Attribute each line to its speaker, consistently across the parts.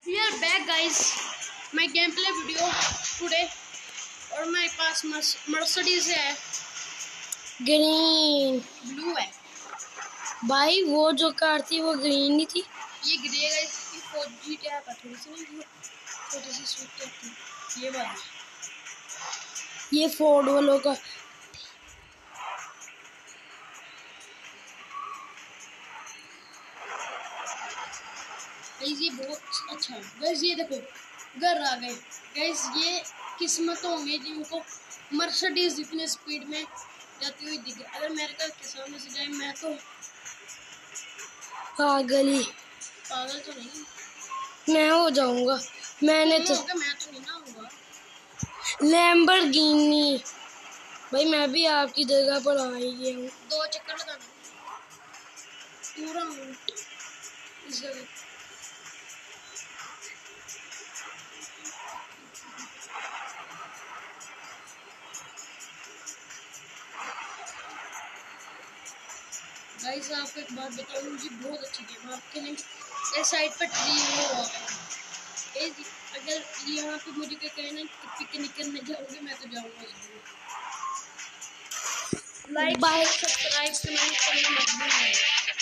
Speaker 1: We are back guys, my gameplay video today और मेरे पास मर्सिडीज है,
Speaker 2: ग्रीन
Speaker 1: ब्लू है
Speaker 2: भाई। वो जो कार थी वो ग्रीन ही थी।
Speaker 1: ये ग्रे है, इसकी फौजी क्या है थोड़ी सी नहीं, छोटी सी स्विफ्ट थी ये वाली।
Speaker 2: ये फोर्ड वालों का
Speaker 1: गाइस ये बहुत अच्छा है गाइस। ये देखो घर आ गए गाइस, ये किस्मत होंगे जिनको मर्सिडीज इतने स्पीड में जाती हुई दिखे। अगर मेरे घर के सामने से जाए मैं तो
Speaker 2: पागल ही
Speaker 1: पागल तो नहीं,
Speaker 2: मैं हो जाऊंगा। मैंने तो
Speaker 1: मैं तो नहीं ना होगा।
Speaker 2: लैम्बोर्गिनी भाई, मैं भी आपकी जगह पर आ ही गया हूँ।
Speaker 1: 2 चक्कर लगाना पूरा इस जगह। गाइस आपको एक बात बताऊं, मुझे बहुत अच्छी गेम आपके लिए इस साइड पर ट्री हो रहा है। अगर यहाँ पे मुझे क्या कहना है कि पिकनिक करने जाओगे, मैं तो जाऊंगा जरूर। लाइक बाय सब्सक्राइब कमेंट करना मत भूलना।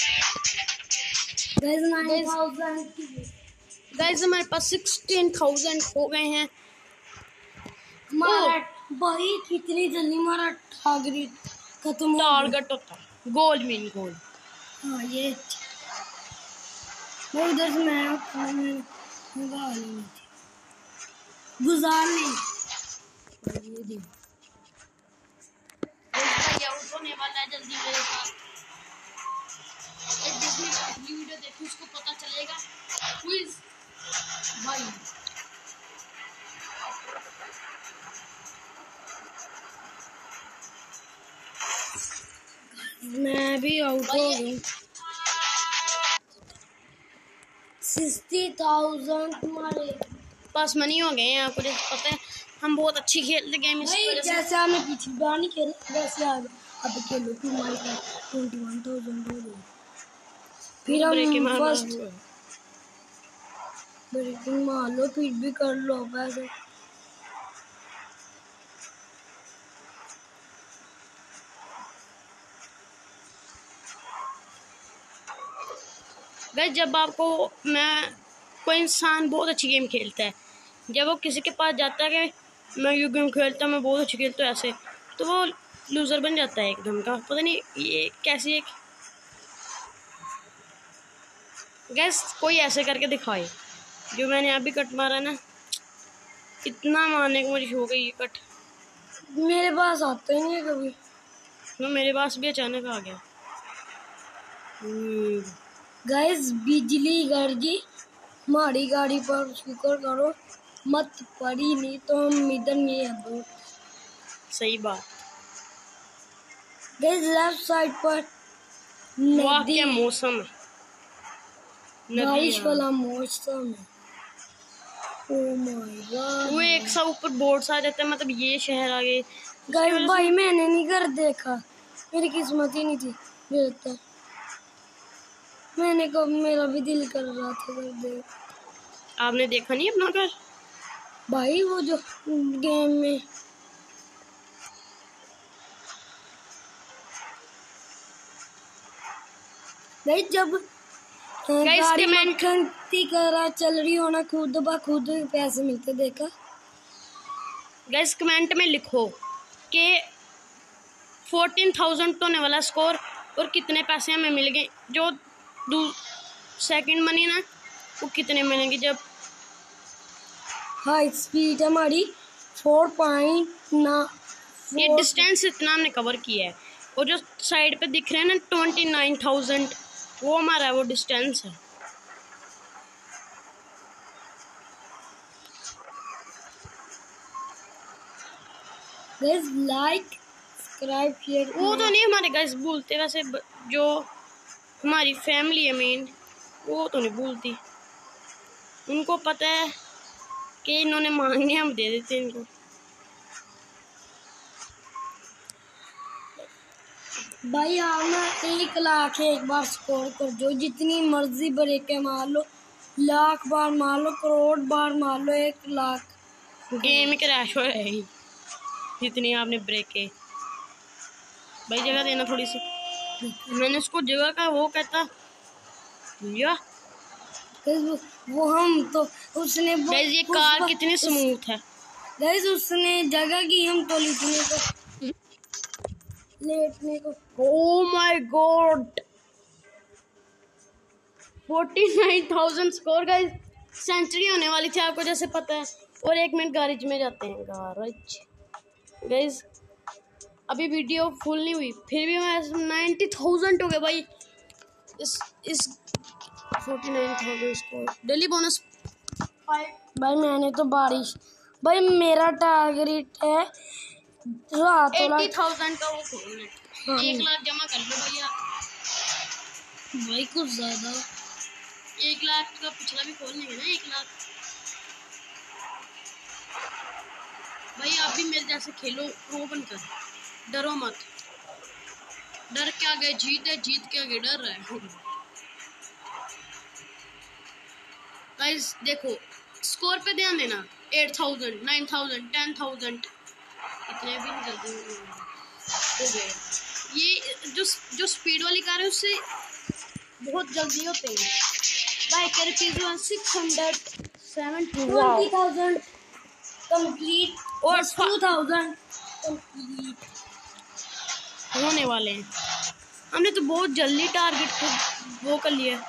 Speaker 1: गाइस हमारे पास 16,000 हो गए हैं।
Speaker 2: हमारा भाई कितनी जल्दी हमारा टारगेट खत्म हो
Speaker 1: टारगेट होता है गोल्ड मीन गोल्ड।
Speaker 2: हाँ ये वो उधर से मैं गुजार नहीं ये देखो
Speaker 1: आउट होने वाला है जल्दी मेरे साथ। जिसने पहली वीडियो देखी उसको पता चलेगा क्विज भाई।
Speaker 2: मैं भी आउट हो गई। 60,000 तुम्हारे
Speaker 1: पास मनी हो गए हैं, आपको जैसे पता है हम बहुत अच्छी खेलते गेम इस वजह से।
Speaker 2: जैसे हमने पिछली बार नहीं खेला वैसे अब खेलो। 21,000 हो गए। फिर हम फर्स्ट ब्रेकिंग मार लो, फिर भी कर लो पैसे।
Speaker 1: गाइस जब आपको कोई इंसान बहुत अच्छी गेम खेलता है, जब वो किसी के पास जाता है कि मैं ये गेम खेलता हूँ, मैं बहुत अच्छी खेलता हूँ ऐसे, तो वो लूजर बन जाता है एकदम का। पता नहीं ये कैसी एक गैस कोई ऐसे करके दिखाए जो मैंने अभी कट मारा ना, इतना मारने को मुझे हो गई ये कट।
Speaker 2: मेरे पास आता ही नहीं है कभी।
Speaker 1: तो मेरे पास भी अचानक आ गया।
Speaker 2: गैस बिजली गरजी हमारी गाड़ी पर शुक्र करो मत पड़ी, नहीं तो हम इधर नहीं है बहुत।
Speaker 1: सही बात।
Speaker 2: गैस लेफ्ट साइड पर
Speaker 1: नदी क्या मौसम है,
Speaker 2: बारिश वाला मौसम है। ओह माय गॉड,
Speaker 1: वो एक सा ऊपर बोर्ड सा आ जाता है, मतलब ये शहर आ गए।
Speaker 2: गैस भाई मैंने नहीं कर देखा, मेरी किस्मत ही नहीं थी। लगता मैंने कब मेरा भी दिल कर रहा था कर दे।
Speaker 1: आपने देखा नहीं अपना घर
Speaker 2: भाई वो जो गेम में भाई जब गाड़ी मक्खी करा चल रही हो ना, खुद ब खुद पैसे मिलते देखा।
Speaker 1: गाइस कमेंट में लिखो कि 14,000 तो होने वाला स्कोर और कितने पैसे हमें मिल गए। जो सेकंड मनी ना वो कितने मिलेंगे जब
Speaker 2: हाई स्पीड हमारी 4.9।
Speaker 1: ये डिस्टेंस इतना हमने कवर किया है, और जो साइड पे दिख रहे हैं ना 29,000 वो हमारा वो डिस्टेंस है।
Speaker 2: गाइस लाइक सब्सक्राइब शेयर
Speaker 1: वो तो नहीं हमारे गाइस भूलते, वैसे जो हमारी फैमिली है मेन वो तो नहीं भूलती। उनको पता है कि इन्होंने मांगे हम दे देते इनको।
Speaker 2: भाई आप ना 1 लाख एक बार स्कोर कर दो, जितनी मर्जी ब्रेक मार लो, लाख बार मार लो, करोड़ बार मार लो, 1 लाख।
Speaker 1: गेम क्रैश हो रही जितनी आपने ब्रेक के। भाई जगह देना थोड़ी सी, मैंने उसको जगह का वो कहता या
Speaker 2: वो हम तो उसने
Speaker 1: गाइस ये कार कितनी स्मूथ है।
Speaker 2: गाइस उसने जगह की, हम तो लेटने को।
Speaker 1: Oh my god 49,000 score guys, century होने वाली थी आपको जैसे पता है। और 1 मिनट गारिज में जाते हैं। गारिज गाइस अभी वीडियो फुल नहीं हुई फिर भी मैं 90,000 हो गए भाई। इस 49,000 स्कोर डेली बोनस 5।
Speaker 2: भाई मैंने तो बारिश, भाई मेरा टारगेट है रात
Speaker 1: 80,000 का वो खोलना है। 1 लाख जमा कर लो भैया।
Speaker 2: भाई कुछ ज्यादा
Speaker 1: 1 लाख का पिछला भी खोलने है ना 1 लाख। भाई आप भी मेरे जैसे खेलो, प्रो बनकर डरो मत। डर के आगे जीत है, जीत के आगे डर है। गाइस देखो स्कोर पे ध्यान देना। 8,000 9,000 10,000 इतने भी नहीं जल्दी हो गए। ये जो स्पीड वाली कार है उससे बहुत जल्दी होते हैं। बाय कर 600
Speaker 2: 20,000 कंप्लीट
Speaker 1: और
Speaker 2: 2,000 कंप्लीट
Speaker 1: होने वाले हैं। हमने तो बहुत जल्दी टारगेट को वो कर लिया।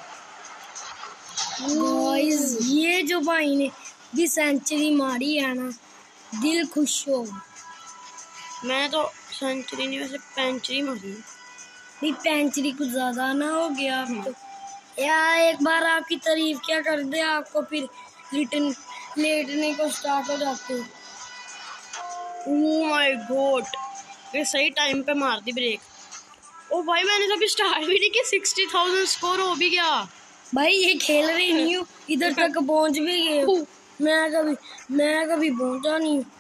Speaker 2: गाइस ये जो भाई ने भी सेंचुरी मारी है ना, दिल खुश हो।
Speaker 1: मैंने तो सेंचुरी नहीं वैसे पेंचुरी मारी।
Speaker 2: भी पेंचुरी कुछ ज्यादा ना हो गया आप तो यार। एक बार आपकी तारीफ क्या कर दे आपको फिर रिटर्न लेटने को स्टार्ट हो जाते हो।
Speaker 1: ओह माय गॉड ये सही टाइम पे मार दी ब्रेक। ओ भाई मैंने तो अभी स्टार्ट भी नहीं किया 60,000 स्कोर हो भी गया।
Speaker 2: भाई ये खेल रही नहीं हूँ, इधर तक पहुंच भी गए। मैं कभी पहुंचा नहीं हूँ।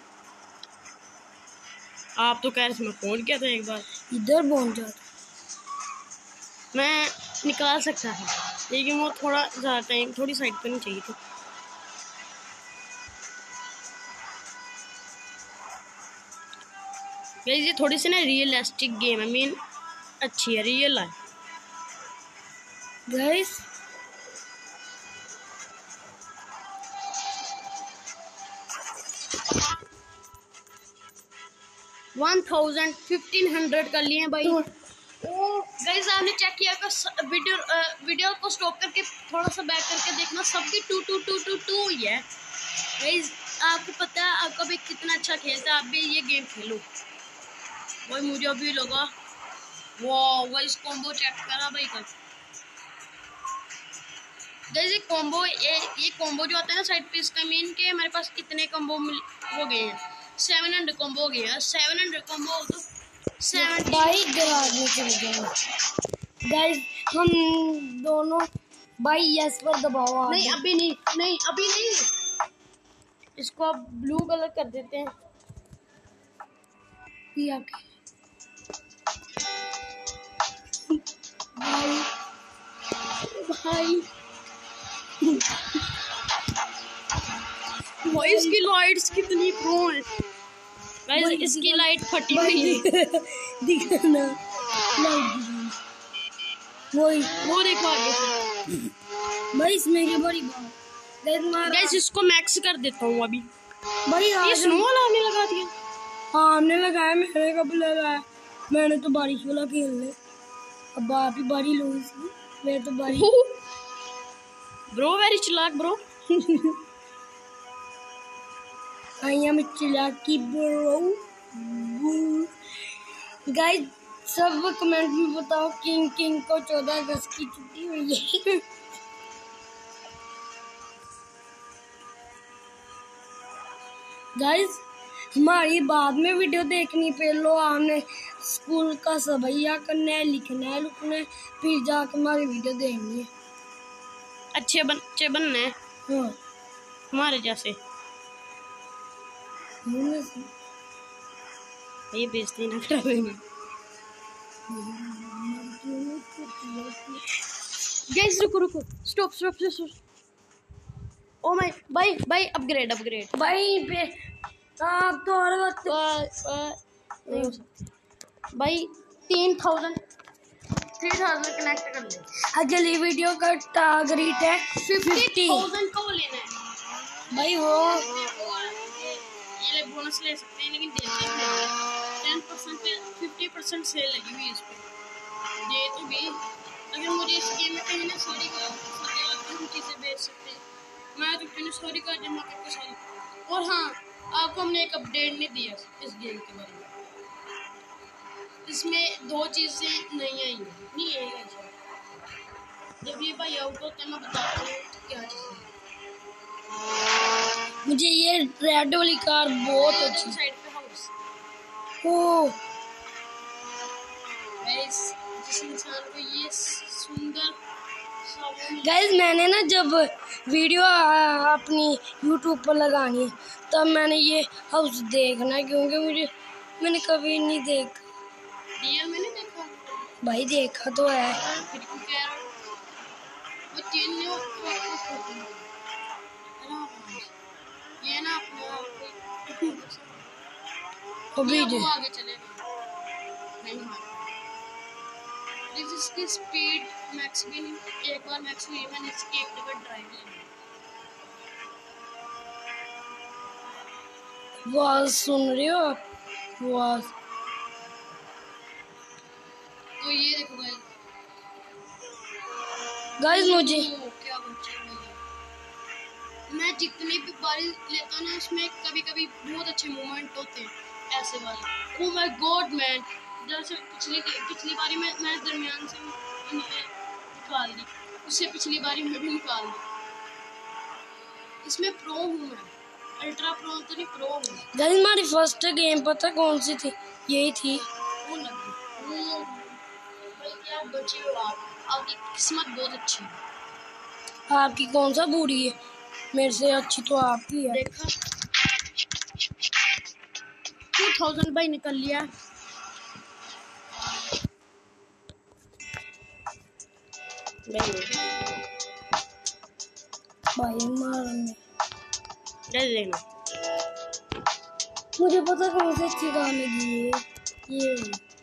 Speaker 1: आप तो कह रहे थे मैं फोन किया था एक बार,
Speaker 2: इधर पहुंच जाता।
Speaker 1: मैं निकाल सकता था लेकिन वो थोड़ा ज़्यादा टाइम थोड़ी साइड पर नहीं चाहिए थी। गाइस ये थोड़ी सी ना रियलिस्टिक गेम है, मीन अच्छी है, रियल है
Speaker 2: गाइस।
Speaker 1: $1,000 1,500 कर लिए भाई। गाइस आपने चेक किया कि वीडियो को स्टॉप करके थोड़ा सा बैक करके देखना, सबकी 2 ही है। गाइस आपको पता है आपका भी कितना अच्छा खेलता है, आप भी ये गेम खेलो। भाई मुझे अभी लगा वाह गाइस कॉम्बो चेक करा भाई का। गाइस ये कॉम्बो जो आता है ना साइड पे, इसका मीन के हमारे पास कितने कॉम्बो हो गए हैं 700 कॉम्बो हो गया। 700 कॉम्बो तो 70
Speaker 2: भाई गराज में चल गए। गाइस हम दोनों भाई यस पर दबाओ।
Speaker 1: नहीं अभी नहीं अभी नहीं, इसको आप ब्लू कलर कर देते हैं। भाई भाई इसकी लाइट्स कितनी प्रो है। गाइस इसकी लाइट फटी हुई है।
Speaker 2: दिखना
Speaker 1: वो देखो आगे से।
Speaker 2: भाई इसमें की बड़ी बात।
Speaker 1: गाइस इसको मैक्स कर देता हूँ अभी।
Speaker 2: भाई
Speaker 1: ये स्नो वाला हमने लगा दिया।
Speaker 2: हाँ हमने लगाया, मैंने कब लगाया, मैंने तो बारिश वाला खेल ले। अब आप ही बारी लो इसकी, मैं तो बारी
Speaker 1: ब्रो वेरी चिलाक ब्रो।
Speaker 2: आई एम चिलाकी ब्रो। गाइस सब कमेंट में बताओ किंग को 14 अगस्त की छुट्टी हुई है। गाइस हमारी बाद में वीडियो देखनी पहलो आपने स्कूल का सबैया करना है, लिखना है, लिखना है, फिर जाकर हमारी वीडियो देखनी है।
Speaker 1: अच्छे बच्चे बनना है
Speaker 2: हाँ
Speaker 1: हमारे जैसे। ये बेइज्जती ना करेंगे। गाइस रुको स्टॉप। ओ माय भाई भाई अपग्रेड अपग्रेड
Speaker 2: भाई पे आप तो हर वक्त
Speaker 1: नहीं हो सकती भाई। 3000 कनेक्ट कर ले।
Speaker 2: अगली वीडियो का टारगेट है
Speaker 1: 50,000 को लेना है
Speaker 2: भाई। वो
Speaker 1: ये ले बोनस ले सकते हैं लेकिन देते हैं 10% पे 50% सेल लगी हुई है इस पे। दे तो भी अगर मुझे इस गेम में कहीं ना सॉरी का हम चीज़ें बेच सकते हैं। मैं तो क्यों सॉरी का जमा करके सारी। और हाँ आपको हमने एक अपडेट नहीं दिया इस गेम के बारे में। इसमें 2 चीज़ें नहीं आई नहीं है। जब ये भाई आउट होता है मैं बताता हूँ क्या चीज़ है।
Speaker 2: मुझे ये रेड वाली कार बहुत अच्छी।
Speaker 1: साइड पे हाउस
Speaker 2: ओ
Speaker 1: गाइस जिस इंसान को ये सुंदर
Speaker 2: गाइस मैंने ना जब वीडियो अपनी यूट्यूब पर लगानी है तब मैंने ये हाउस देखना है, क्योंकि मैंने कभी नहीं देखा।
Speaker 1: रियल में नहीं देखा
Speaker 2: भाई देखा तो है।
Speaker 1: फिर क्यों कह रहा हूँ वो 3 नहीं ये ना अपने
Speaker 2: अभी
Speaker 1: वो आगे चलेगा नहीं इसकी स्पीड मैक्स भी नहीं। एक बार मैक्स हुई मैंने इसकी एक दफा ड्राइव लेनी।
Speaker 2: आवाज सुन रहे हो आप? आवाज
Speaker 1: तो ये देखो
Speaker 2: गाइस मुझे
Speaker 1: क्या मैं जितनी भी बारी लेता हूँ ना उसमें कभी कभी बहुत अच्छे मोमेंट होते हैं ऐसे वाले। ओह माय गॉड मैन जैसे पिछली बारी मैं दरमियान से निकाल दी। उससे पिछली बारी में भी निकाल दी। इसमें प्रो हूँ मैं अल्ट्रा प्रो तो नहीं प्रो हूँ।
Speaker 2: गाइस हमारी फर्स्ट गेम पता कौन सी थी? यही थी।
Speaker 1: वो लगी वो भाई क्या बचे हो आप। आपकी किस्मत बहुत अच्छी है।
Speaker 2: आपकी कौन सा बुरी है? मेरे से अच्छी तो आपकी है।
Speaker 1: देखा 2000 भाई निकल लिया।
Speaker 2: भाई मारने
Speaker 1: लेना
Speaker 2: मुझे पता कौन सी अच्छी कार लगी है। ये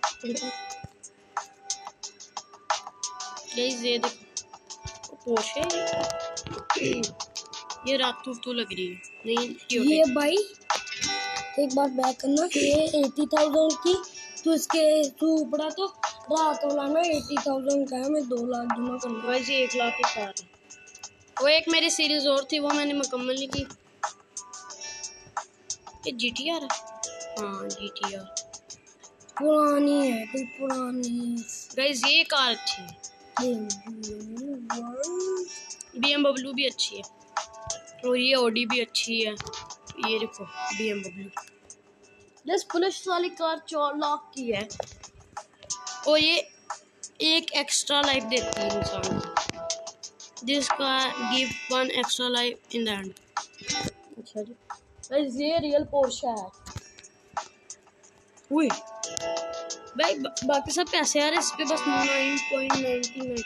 Speaker 1: देखो पोर्शे ये रात तो लग रही है नहीं
Speaker 2: ये भाई एक बार बैक करना। ये 80,000 की तो इसके ऊपरा तो रात वाला ना 80,000 का है। मैं 2 लाख जमा करना।
Speaker 1: वैसे 1 लाख की कार है। वो एक मेरी सीरीज और थी वो मैंने मुकम्मल नहीं की। ये GTR हाँ GTR
Speaker 2: पुरानी है कोई पुरानी।
Speaker 1: गाइस ये कार अच्छी है। BMW भी अच्छी है और ये Audi भी अच्छी है। ये देखो BMW दस पुलिस वाली कार 4 लाख की है और ये एक एक्स्ट्रा लाइफ देती है इंसान को। जिसका give 1 extra life in the end. अच्छा जी गाइस ये रियल पोर्शा है। उई भाई बाकी सब पैसे आ रहे इस पे बस 9.99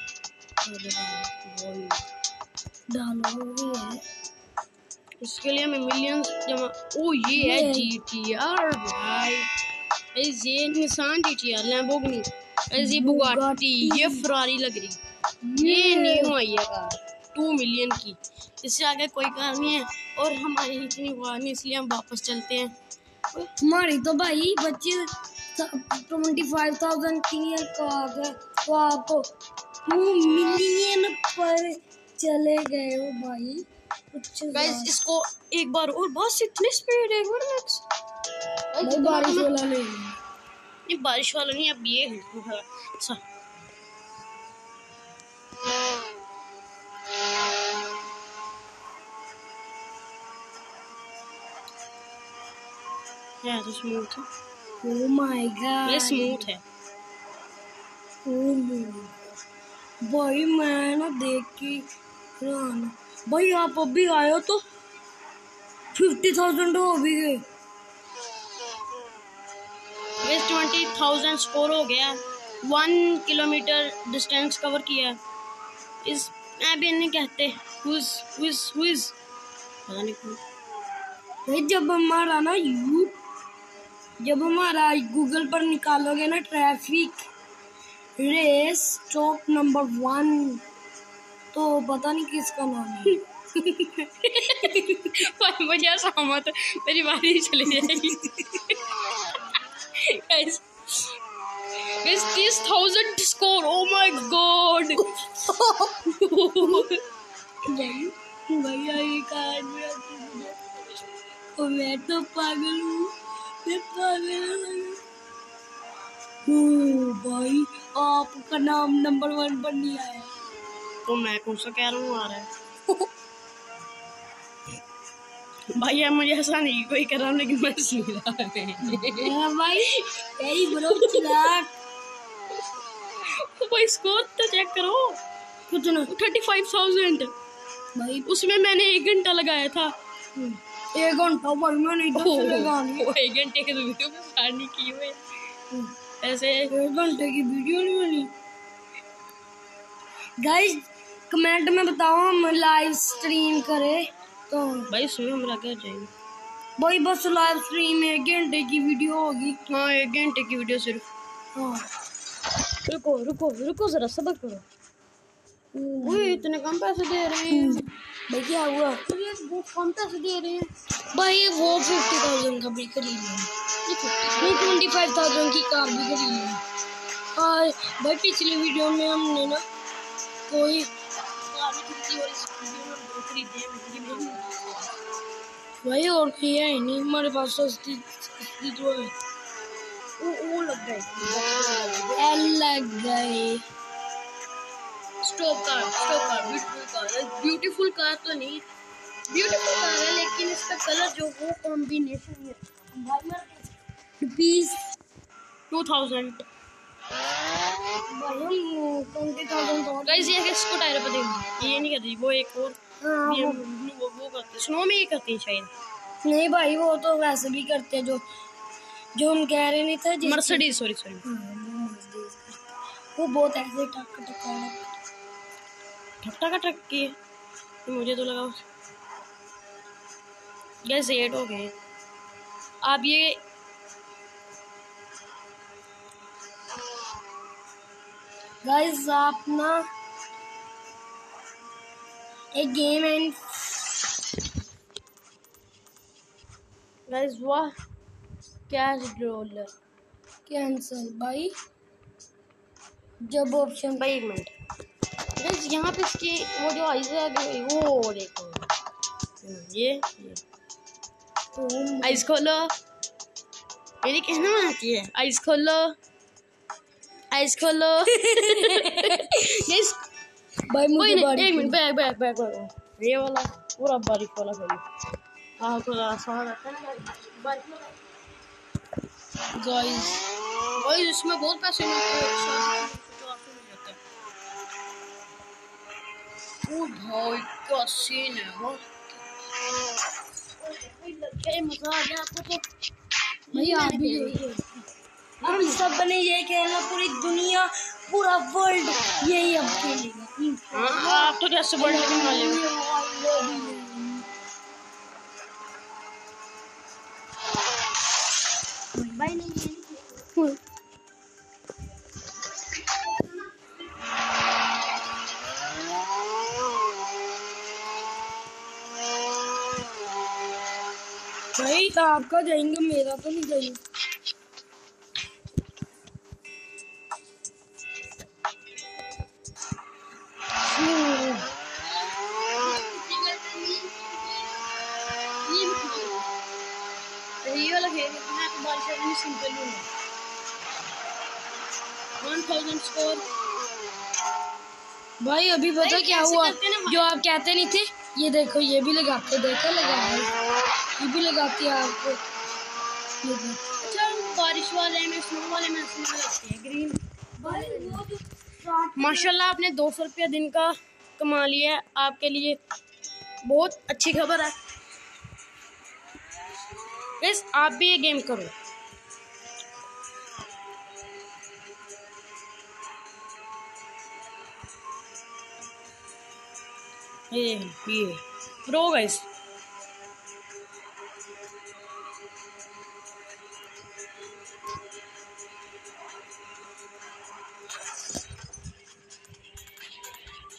Speaker 2: डालो भी है।
Speaker 1: इसके लिए हमें मिलियंस जमा। ओ ये है GTR भाई। ये निसान GTR लैम्बोर्गिनी ये बुगाटी ये फरारी लग रही। ये न्यू आई है कार 2 मिलियन की। इससे आगे कोई कार नहीं है और हमारी इतनी कार नहीं इसलिए हम वापस चलते हैं।
Speaker 2: हमारी तो भाई बच्चे 25,000 की कार है तो आप 2 मिलियन पर चले गए हो भाई।
Speaker 1: गाइस इसको एक बार और बस इतनी स्पीड है
Speaker 2: भाई बारिश वाला नहीं।
Speaker 1: ये बारिश वाला नहीं अब ये है। अच्छा ये तो स्मूथ है।
Speaker 2: ओह माय गॉड
Speaker 1: ये स्मूथ है।
Speaker 2: भाई मैं ना देख के भाई आप अभी आए हो तो 50,000 हो भी गए।
Speaker 1: 20,000 स्कोर हो गया। 1 किलोमीटर डिस्टेंस कवर किया। इस अभी नहीं कहते हुज पता नहीं क्यों।
Speaker 2: भाई जब हमारा गूगल पर निकालोगे ना ट्रैफिक रेस टॉप नंबर 1 तो पता नहीं किसका नाम है।
Speaker 1: भाई मुझे ऐसा मत, मेरी बारी चली जाएगी। Guys 30,000 score, oh my god.
Speaker 2: भैया ये कार्ड में मैं तो पागल हूँ, मैं पागल हूँ। भाई आपका नाम नंबर 1 पर नहीं आया
Speaker 1: तो मैं कौन सा कह रहा हूँ आ रहा है। भाई यार मुझे ऐसा नहीं कोई कर रहा, लेकिन मैं सुन रहा है।
Speaker 2: भाई यही ब्रो चिराग
Speaker 1: भाई स्कोर तो चेक करो
Speaker 2: कितना
Speaker 1: 35,000
Speaker 2: भाई।
Speaker 1: उसमें मैंने 1 घंटा लगाया था।
Speaker 2: 1 घंटा भाई मैंने इधर से लगा लिया।
Speaker 1: 1 घंटे के वीडियो में स्टार्ट नहीं की हुए ऐसे
Speaker 2: 1 घंटे की वीडियो नहीं बनी। गाइस कमेंट में बताओ हम लाइव स्ट्रीम करें तो।
Speaker 1: भाई सुनो हमरा क्या चाहिए
Speaker 2: भाई बस लाइव स्ट्रीम 1 घंटे की वीडियो होगी।
Speaker 1: हाँ 1 घंटे की वीडियो सिर्फ।
Speaker 2: हाँ
Speaker 1: रुको रुको रुको जरा सब्र करो। ओए इतने कम पैसे दे रहे हैं
Speaker 2: भाई क्या हुआ?
Speaker 1: ये बहुत कम पैसे दे रहे हैं
Speaker 2: भाई वो 50,000 का भी खरीद लिया, 25,000 की कार भी खरीद ली। और भाई पिछली वीडियो में हमने ना कोई
Speaker 1: कार खरीदी और इस वीडियो में दो खरीदे हैं।
Speaker 2: भाई और किया ही नहीं हमारे पास सस्ती तो है।
Speaker 1: वो लग गए
Speaker 2: लग गए।
Speaker 1: स्टॉप कार ब्यूटीफुल कार तो नहीं, ब्यूटीफुल कार है लेकिन इसका कलर जो वो कॉम्बिनेशन है।
Speaker 2: रुपीज
Speaker 1: 2000 गाइस ये इसको टायर पर देखो, ये नहीं करती वो एक और वो करते स्नो में ये करती है शायद।
Speaker 2: नहीं भाई वो तो वैसे भी करते हैं जो हम कह रहे नहीं थे
Speaker 1: मर्सिडीज सॉरी
Speaker 2: वो बहुत ऐसे टक
Speaker 1: ठट्टा का ट्रक की है, मुझे तो लगा गैस 8 हो गए। आप ये
Speaker 2: गाइस आप ना एक गेम एंड
Speaker 1: गाइस वाह कैश रोलर
Speaker 2: कैंसल भाई जब ऑप्शन
Speaker 1: भाई 1 मिनट गाइस यहाँ पे इसकी वो जो आइज है वो देखो ये आइज खोलो, मेरी कहना में आती है आइज खोलो गाइस
Speaker 2: भाई मुझे
Speaker 1: एक मिनट बैक ये वाला पूरा बारीक वाला खोलो। हाँ थोड़ा आसान रहता है ना गाइस इसमें बहुत पैसे मिलते हैं। ओ भाई क्या सीन है वो, मजा आ गया आपको तो
Speaker 2: भाई आप भी हम सब ने ये खेलना, पूरी दुनिया पूरा वर्ल्ड यही अब खेलेगा।
Speaker 1: हाँ आप तो कैसे वर्ल्ड में आ जाएंगे।
Speaker 2: भाई नहीं भाई आपका जाएंगे मेरा तो नहीं जाएंगे।
Speaker 1: ये वाला खेल मैं तो बाल करनी सिंपल ही है 1000 स्कोर।
Speaker 2: भाई अभी पता क्या हुआ जो आप कहते नहीं थे, ये देखो ये भी लगाते देखो लगा ये भी लगाती है आपको।
Speaker 1: अच्छा बारिश वाले में स्नो वाले में लगती है ग्रीन।
Speaker 2: भाई वो जो
Speaker 1: माशाल्लाह आपने 200 रुपया दिन का कमा लिया है, आपके लिए बहुत अच्छी खबर है। बस आप भी ये गेम करो। ये प्रो गाइस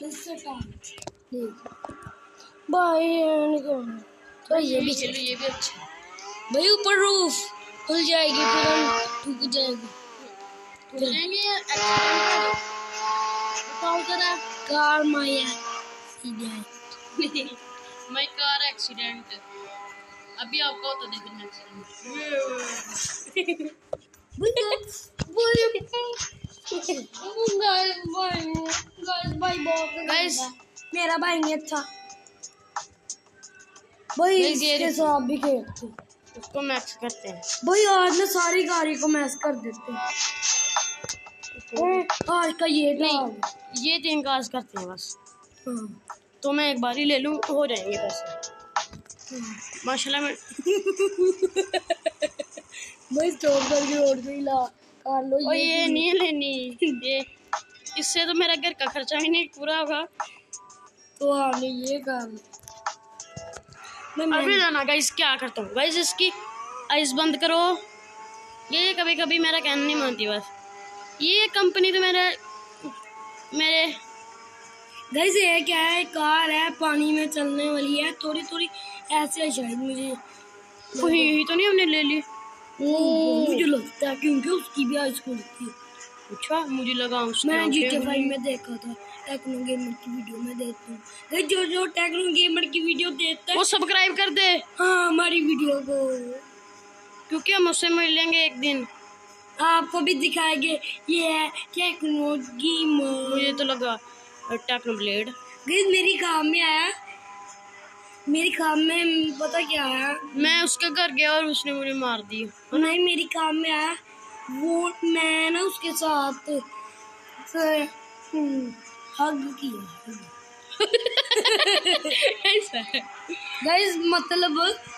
Speaker 2: इससे काम भाई तो ये भी
Speaker 1: चलो, ये भी अच्छा है।
Speaker 2: भाई ऊपर रूफ खुल जाएगी फिर हम टूट जाएगी।
Speaker 1: जाएंगे या एक्सीडेंट बताओ जरा।
Speaker 2: कार माया
Speaker 1: माय कार एक्सीडेंट। अभी आपका होता देखना एक्सीडेंट।
Speaker 2: गाइस मेरा भाई नहीं अच्छा भाई, इसके साथ भी खेलते
Speaker 1: उसको मैक्स करते हैं
Speaker 2: भाई। आज ना सारी गाड़ी को मैच कर देते हैं। आज का ये
Speaker 1: नहीं, ये 3 काज करते हैं बस। तो मैं एक बार ही ले लूँ हो जाएंगे पैसे माशाल्लाह। मैं
Speaker 2: भाई स्टॉप करके और भी ला कार लो।
Speaker 1: और ये नहीं लेनी, ये इससे तो मेरा घर का खर्चा भी नहीं पूरा होगा।
Speaker 2: तो आपने ये काम
Speaker 1: अभी जाना गाइस। क्या करता हूँ गाइस, इसकी आइस बंद करो। ये कभी कभी मेरा कहना नहीं मानती बस। ये कंपनी तो मेरे
Speaker 2: गाइस ये क्या है, कार है पानी में चलने वाली है, थोड़ी थोड़ी ऐसे है शायद। मुझे
Speaker 1: यही तो नहीं हमने ले ली।
Speaker 2: मुझे लगता है क्योंकि उसकी भी आइस खुलती है।
Speaker 1: अच्छा मुझे लगा
Speaker 2: मैंने GTA 5 में देखा था। टेक्नो गेमर की वीडियो में देखता हूँ। जो टेक्नो गेमर की वीडियो देखता है
Speaker 1: वो सब्सक्राइब कर दे।
Speaker 2: हाँ हमारी वीडियो को,
Speaker 1: क्योंकि हम उससे मिलेंगे एक दिन।
Speaker 2: आपको भी दिखाएंगे। ये है टेक्नो गेमर।
Speaker 1: मुझे तो लगा टेक्नो ब्लेड।
Speaker 2: गाइस मेरी काम में आया, मेरी काम में पता क्या है,
Speaker 1: मैं उसके घर गया और उसने मुझे मार दी।
Speaker 2: नहीं मेरी काम में आया वो, मैं ना उसके साथ हग किया।
Speaker 1: ऐसा है
Speaker 2: गाइस मतलब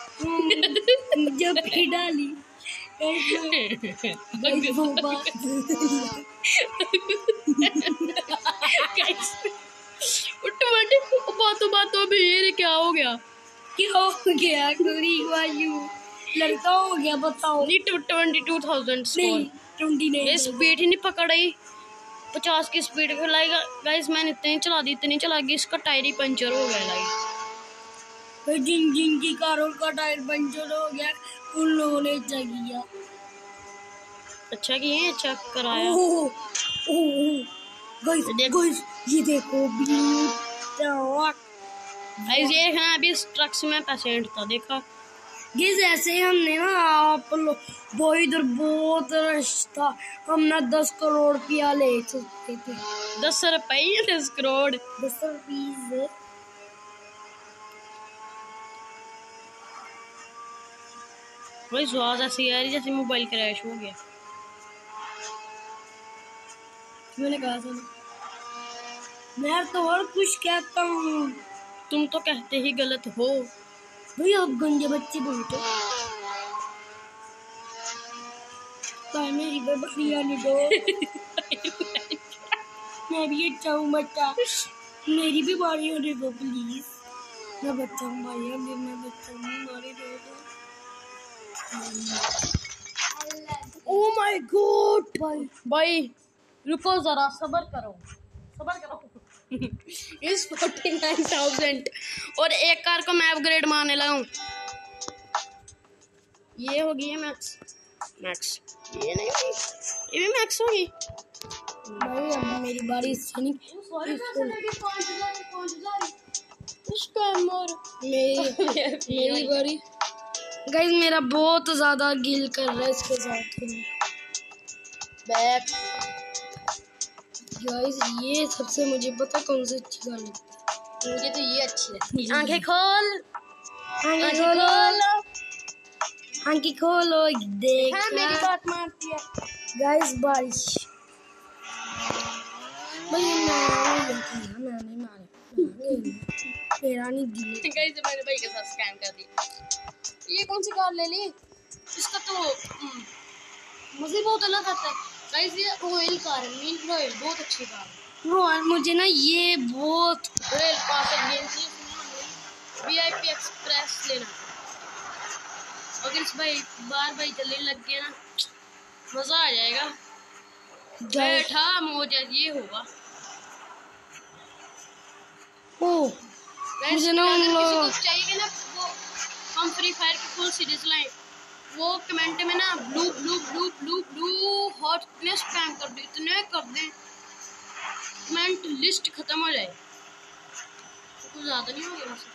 Speaker 2: जब भी डाली गाइस वो बात
Speaker 1: बातों में ये क्या हो गया?
Speaker 2: क्या हो गया? लड़का हो गया बताओ।
Speaker 1: 22,000 स्कोर।
Speaker 2: 20 नहीं,
Speaker 1: ये स्पीड ही नहीं पकड़ रही। 50 की स्पीड पे लाएगा गाइस। मैंने इतनी चला दी इसका टायर ही पंचर हो गया लाइक।
Speaker 2: जिन की कारों का टायर पंचर हो गया उन लोगों ने किया।
Speaker 1: अच्छा किए, अच्छा कराया।
Speaker 2: गाइस ये देखो
Speaker 1: गाइस ये देखना अभी इस ट्रक से मैं पेशेंट था देखा।
Speaker 2: गाइस ऐसे ही हमने ना आप लोग वो इधर बहुत रश था, हम ना 10 करोड़ रुपया ले सकते थे।
Speaker 1: 10 रुपये 10 करोड़
Speaker 2: 10 रुपये।
Speaker 1: वही आवाज ऐसी आ रही जैसे मोबाइल क्रैश हो गया।
Speaker 2: मैंने कहा था मैं तो और कुछ कहता हूँ,
Speaker 1: तुम तो कहते ही गलत हो
Speaker 2: भाई। आप गंजे बच्चे बोलते मेरी बिरयानी दो। मैं भी अच्छा हूँ बच्चा, मेरी भी बारी होने दो प्लीज। मैं बच्चा हूँ भाई, अभी मैं बच्चा हूँ, मारी दो। ओह माय गॉड
Speaker 1: भाई रुको जरा, सबर करो। इस 49,000 और एक कार को मैं अपग्रेड मारने लगा हूँ। ये होगी है मैक्स। ये नहीं होगी, ये भी मैक्स होगी
Speaker 2: भाई। अब मेरी बारी नहीं, मेरी बारी। गाइस मेरा बहुत ज्यादा गिल कर रहा है इसके साथ
Speaker 1: बैक।
Speaker 2: गाइस ये सबसे मुझे पता कौन सी अच्छी गाड़ी लगती है।
Speaker 1: मुझे तो ये अच्छी लगती है। आंखें खोल,
Speaker 2: आंखें खोलो देखा।
Speaker 1: हाँ, मेरी बात मानती है।
Speaker 2: गाइस बारिश भाई मैंने मारा मेरा नहीं दिल।
Speaker 1: गाइस मेरे भाई के साथ स्कैम कर दिया। ये कौन सी कार ले ली? इसका तो मुझे बहुत अलग आता है गाइस। ये रॉयल कार है, मीन रॉयल बहुत अच्छी कार है।
Speaker 2: रॉयल मुझे ना ये बहुत
Speaker 1: royal pass agency VIP express लेना। अगर इस भाई चलने लग गया ना मजा आ जाएगा। बैठा मौज ये होगा।
Speaker 2: ओ
Speaker 1: Guys,
Speaker 2: मुझे ना
Speaker 1: अगर
Speaker 2: उन
Speaker 1: किसी को
Speaker 2: लोग
Speaker 1: चाहिए कि ना वो हम फ्री फायर की फुल सीरीज लाएं, वो कमेंट में ना blue blue blue blue blue hot इतने स्पैम कर दे, इतने कर दें कमेंट लिस्ट खत्म हो जाए। तो कुछ ज़्यादा नहीं हो गया वैसे।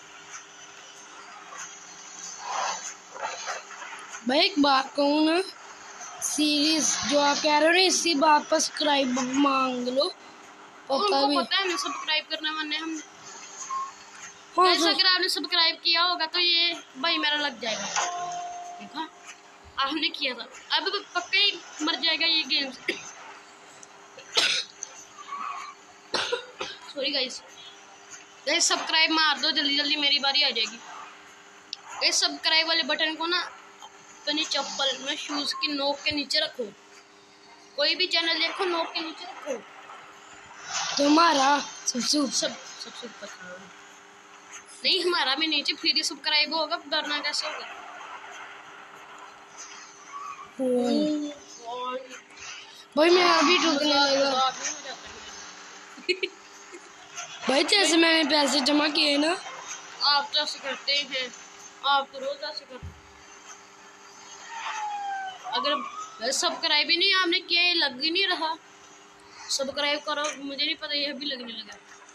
Speaker 2: भाई एक बात कहूँ ना, सीरीज जो आप कह रहे हो ना, इसी बात पर सब्सक्राइब मांग लो। पता
Speaker 1: उनको
Speaker 2: भी
Speaker 1: पता है हमें सब्सक्राइब करने वाले हम।
Speaker 2: हाँ
Speaker 1: वैसे
Speaker 2: सर।
Speaker 1: अगर आपने सब्सक्राइब किया होगा तो ये भाई मेरा लग जाएगा। देखा आपने किया था, अब पक्का ही मर जाएगा ये गेम से। सॉरी गाइस, गाइस सब्सक्राइब मार दो जल्दी जल्दी, मेरी बारी आ जाएगी। गाइस सब्सक्राइब वाले बटन को ना अपनी चप्पल में शूज की नोक के नीचे रखो। कोई भी चैनल देखो नोक के नीचे रखो।
Speaker 2: तुम्हारा सबसे
Speaker 1: सबसे ऊपर नहीं, हमारा भी नीचे फ्री सब्सक्राइब होगा, डरना कैसे होगा।
Speaker 2: भाई मैं अभी ठोकने लगा। भाई जैसे मैंने पैसे जमा किए ना,
Speaker 1: आप तो ऐसे करते हैं, आप तो रोज ऐसे करते हैं। अगर सब्सक्राइब ही नहीं आपने किया, ये लग ही नहीं रहा। सब्सक्राइब करो, मुझे नहीं पता ये भी लगने लगा।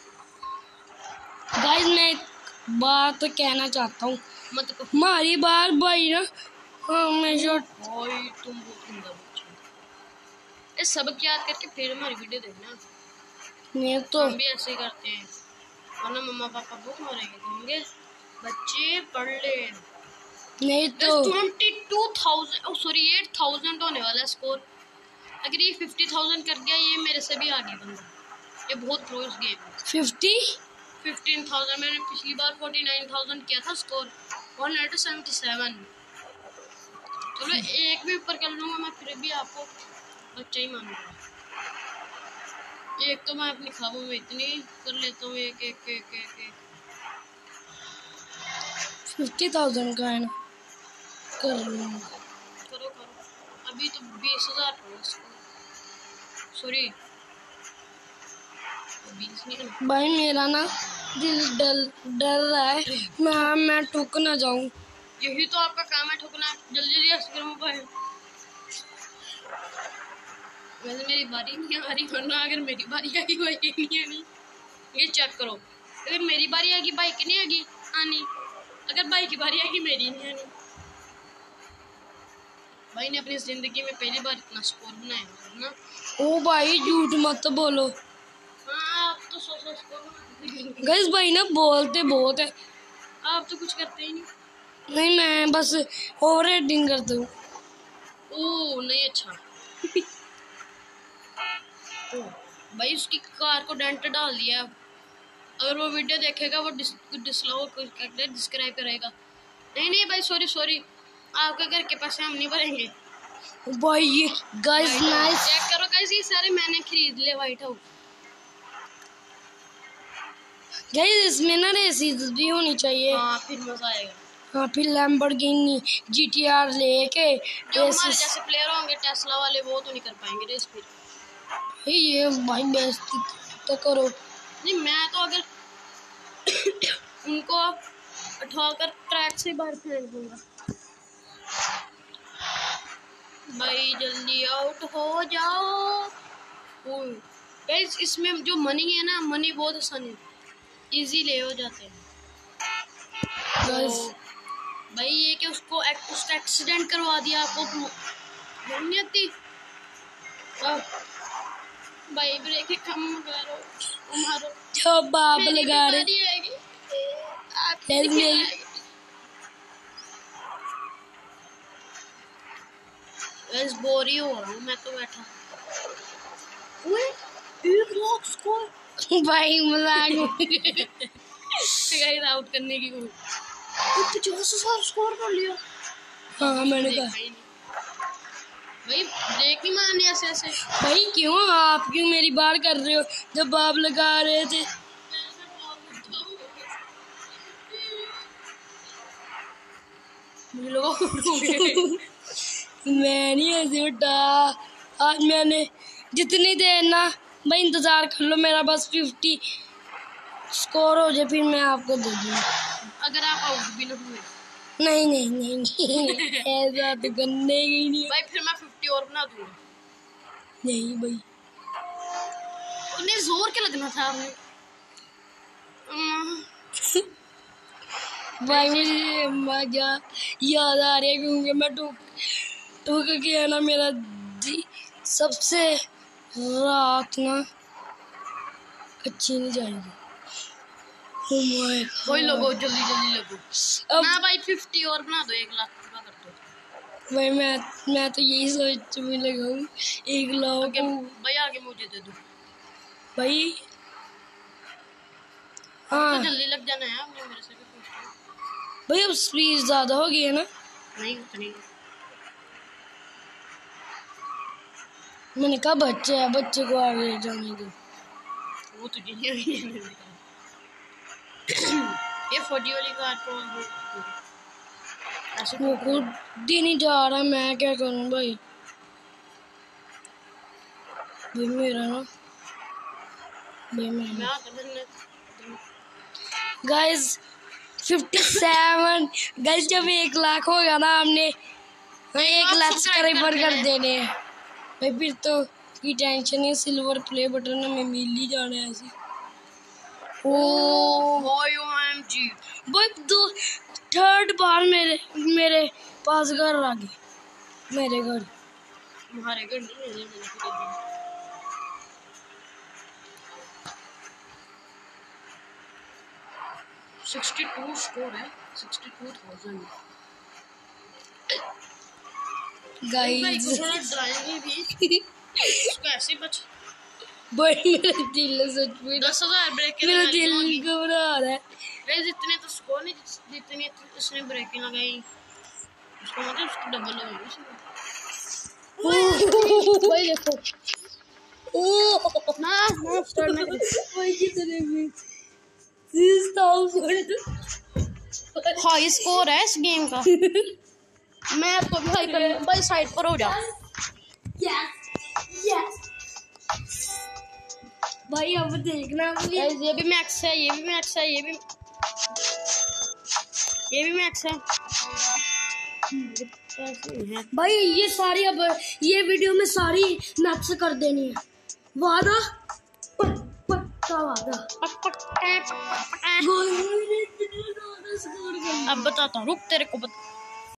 Speaker 2: गाइस मैं एक बात कहना चाहता हूँ,
Speaker 1: मत को
Speaker 2: हमारी बार भाई ना हमेशा
Speaker 1: भाई तुम बहुत गंदा बच्चा। ये सबक याद करके फिर हमारी वीडियो देखना।
Speaker 2: नहीं तो
Speaker 1: हम भी ऐसे ही करते हैं, वरना मम्मा पापा बहुत मारेंगे, कहेंगे बच्चे पढ़ ले।
Speaker 2: नहीं तो
Speaker 1: 22,000 सॉरी 8,000 होने वाला है स्कोर। अगर ये 50,000 कर गया, ये मेरे से भी आगे बंदा। ये बहुत क्लोज गेम है। 15,000 मैंने पिछली बार 49,000 किया था स्कोर, 177। चलो एक भी ऊपर कर लूँगा मैं, फिर भी आपको बच्चा ही मानूंगा। एक तो मैं अपनी ख्वाबों में इतनी कर लेता हूँ, एक एक एक एक एक
Speaker 2: 50,000 का है ना, कर लूँगा।
Speaker 1: करो करो, अभी तो 20,000 करो स्कोर। सॉरी 20 नहीं है।
Speaker 2: भाई मेरा ना दिल डर रहा है, मैं टूक ना जाऊं।
Speaker 1: यही तो आपका काम है, ठोकना। जल्दी जल्दी ऐसे करो भाई। वैसे मेरी बारी नहीं आ रही, वरना अगर मेरी बारी आएगी बाइक नहीं आनी। ये चेक करो, अगर मेरी बारी आएगी बाइक नहीं आएगी आनी, अगर बाइक की बारी आएगी मेरी नहीं आनी। भाई ने अपनी जिंदगी में पहली बार इतना स्कोर बनाया ना।
Speaker 2: ओ भाई झूठ मत बोलो।
Speaker 1: हाँ आप तो 100 स्कोर।
Speaker 2: गाइस भाई ना बोलते बहुत है,
Speaker 1: आप तो कुछ करते ही नहीं।
Speaker 2: नहीं मैं बस ओवर रेटिंग करता हूँ।
Speaker 1: ओह नहीं, अच्छा। भाई उसकी कार को डेंट डाल दिया। अगर वो वीडियो देखेगा वो डिस्क्राइब करेगा। नहीं नहीं भाई, सॉरी सॉरी, आपके घर के पैसे हम नहीं भरेंगे।
Speaker 2: भाई ये गाइस नाइस।
Speaker 1: चेक करो गाइस, ये सारे मैंने खरीद लिए व्हाइट हाउस।
Speaker 2: गाइस इसमें ना रेसिस भी होनी चाहिए।
Speaker 1: हाँ फिर मजा आएगा।
Speaker 2: हाँ फिर लैम्बोर्गिनी GTR लेके
Speaker 1: जो हमारे जैसे प्लेयर होंगे टेस्ला वाले, वो तो नहीं कर पाएंगे रेस फिर।
Speaker 2: ये भाई बेइज्जती तो करो।
Speaker 1: नहीं मैं तो अगर उनको उठाकर ट्रैक से बाहर फेंक दूंगा। भाई जल्दी आउट हो जाओ। गाइस इसमें जो मनी है ना, मनी बहुत आसानी इजी ले हो जाते हैं। तो भाई ये कि उसका एक्सीडेंट करवा दिया, आपको नहीं आती। भाई ब्रेक कम करो, मारो
Speaker 2: जो बाप लगा रहे।
Speaker 1: बस बोर ही हो रहा हूँ मैं तो बैठा। ओए 1 लाख स्कोर।
Speaker 2: भाई मजाक।
Speaker 1: गाइस आउट करने की कोई 50,000 स्कोर कर लिया।
Speaker 2: हाँ मैंने कहा
Speaker 1: भाई ब्रेक नहीं मारने ऐसे ऐसे।
Speaker 2: भाई क्यों आप क्यों मेरी बात कर रहे हो, जब बाप लगा रहे थे। मैं नहीं ऐसे उठा। आज मैंने जितनी देर ना भाई इंतजार कर लो, मेरा बस 50 स्कोर हो जाए फिर मैं आपको दे दूँगा।
Speaker 1: अगर आप आउट भी ना हुए
Speaker 2: नहीं नहीं नहीं नहीं ऐसा तो करने ही नहीं।
Speaker 1: भाई फिर मैं 50 और बना दूंगा।
Speaker 2: नहीं भाई
Speaker 1: उन्हें जोर के लगना था आपने।
Speaker 2: भाई मुझे मजा याद आ रहा है क्योंकि मैं टूक के ना मेरा सबसे रात ना अच्छी नहीं जाएगी।
Speaker 1: कोई लोगो जल्दी जल्दी लगो।
Speaker 2: अब
Speaker 1: ना भाई 50 और बना दो, 1 लाख पूरा कर दो।
Speaker 2: भाई मैं तो यही सोच में लगा हूँ 1 लाख
Speaker 1: भाई आगे मुझे दे दो
Speaker 2: भाई।
Speaker 1: तो
Speaker 2: हाँ
Speaker 1: जल्दी लग जाना है, आपने मेरे से भी पूछा।
Speaker 2: भाई अब स्पीड ज्यादा हो गई है ना।
Speaker 1: नहीं उतनी
Speaker 2: मैंने कहा बच्चे है, बच्चे को आगे जाने दो।
Speaker 1: वो तुझे नहीं आई है। ये 40 वाली कार तो ऐसे
Speaker 2: वो खुद ही नहीं जा रहा, मैं क्या करूं भाई। भाई मेरा ना
Speaker 1: मैं आता था
Speaker 2: गाइस 57 गाइस जब 1 लाख होगा ना हमने 1 लाख सब्सक्राइबर कर देने हैं भाई। फिर तो की टेंशन नहीं, सिल्वर प्ले बटन हमें मिल ही जाना है ऐसे।
Speaker 1: OMG
Speaker 2: भाई 3rd बार मेरे पास घर आ गए। मेरे घर
Speaker 1: तुम्हारे घर नहीं है, मेरे घर 62 स्कोर है, 62,000।
Speaker 2: गाइस
Speaker 1: थोड़ा डराएंगे भी उसको ऐसे बच।
Speaker 2: भाई मेरा दिल सच में
Speaker 1: 10,000 ब्रेक
Speaker 2: मेरा दिल घबरा रहा है।
Speaker 1: गाइस इतने तो स्कोर नहीं जितने इसने ब्रेक लगाई, उसको मतलब उसको डबल हो गई।
Speaker 2: भाई देखो
Speaker 1: ना स्टार्ट ना
Speaker 2: भाई कितने में 6000
Speaker 1: हाई स्कोर है इस गेम का। मैं आपको भी हाई कर भाई, साइड पर हो जाओ।
Speaker 2: यस भाई अब देखना
Speaker 1: गाइस ये भी मैक्स है, ये भी मैक्स है, ये भी मैक्स है।
Speaker 2: भाई ये सारी अब ये वीडियो में सारी मैक्स कर देनी है, वादा पक्का वादा।
Speaker 1: अब बताता हूँ, रुक तेरे को